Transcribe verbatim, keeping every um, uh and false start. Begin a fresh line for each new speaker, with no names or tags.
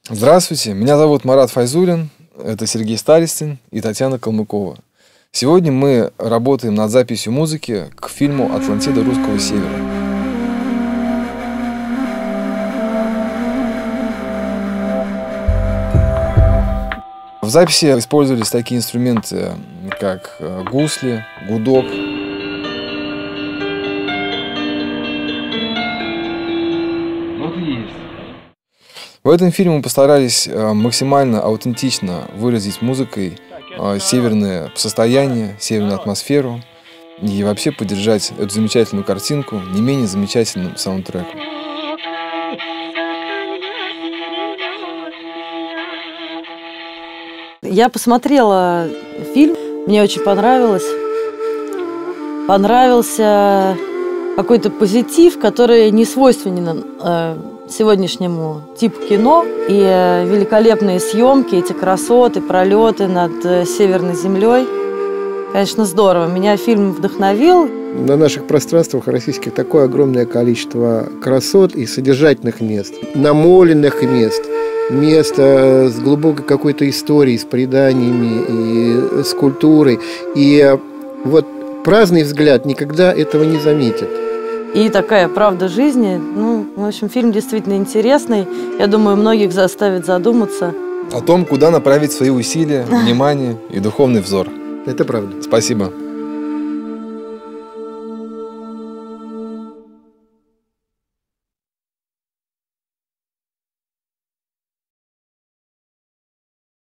Здравствуйте, меня зовут Марат Файзулин, это Сергей Старостин и Татьяна Калмыкова. Сегодня мы работаем над записью музыки к фильму «Атлантида русского севера». В записи использовались такие инструменты, как гусли, гудок. Вот и есть. В этом фильме мы постарались максимально аутентично выразить музыкой северное состояние, северную атмосферу и вообще поддержать эту замечательную картинку не менее замечательным саундтреком.
Я посмотрела фильм, мне очень понравилось. Понравился какой-то позитив, который не свойственен э, сегодняшнему типу кино. И э, великолепные съемки, эти красоты, пролеты над э, Северной землей. Конечно, здорово. Меня фильм вдохновил.
На наших пространствах российских такое огромное количество красот и содержательных мест, намоленных мест. Место с глубокой какой-то историей, с преданиями и с культурой. И вот праздный взгляд никогда этого не заметит.
И такая правда жизни. Ну, в общем, фильм действительно интересный. Я думаю, многих заставит задуматься
О том, куда направить свои усилия, внимание и духовный взор.
Это правда.
Спасибо.